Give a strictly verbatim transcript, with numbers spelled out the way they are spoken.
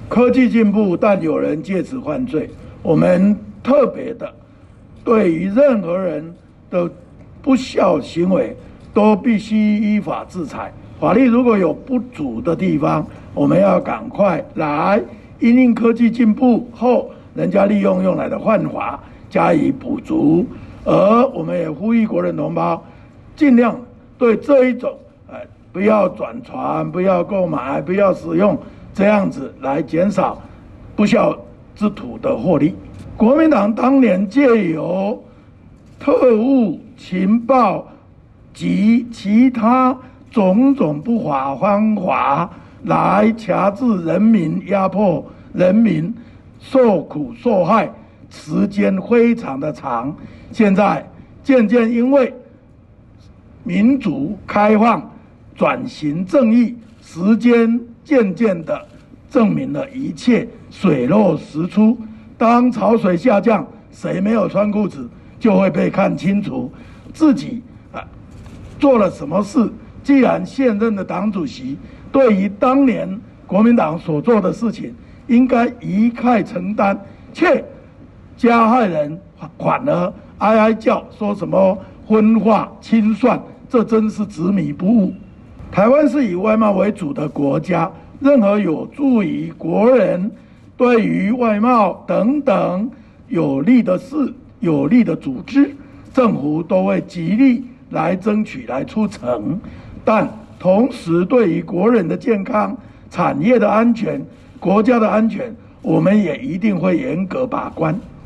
科技进步，但有人借此犯罪。我们特别的，对于任何人的不孝行为，都必须依法制裁。法律如果有不足的地方，我们要赶快来因应科技进步后，人家利用用来的犯法加以补足。而我们也呼吁国人同胞，尽量对这一种，呃，不要转传、不要购买、不要使用，这样子来减少不孝之徒的获利。国民党当年借由特务、情报及其他种种不法方法来钳制人民、压迫人民，受苦受害，时间非常的长。现在渐渐因为民主开放、转型正义，时间渐渐的证明了一切水落石出。当潮水下降，谁没有穿裤子，就会被看清楚自己啊做了什么事。既然现任的党主席对于当年国民党所做的事情，应该一概承担，却加害人反而哀哀叫，说什么分化清算，这真是执迷不悟。台湾是以外贸为主的国家，任何有助于国人对于外贸等等有利的事、有利的组织，政府都会极力来争取、来促成。但同时，对于国人的健康、产业的安全、国家的安全，我们也一定会严格把关。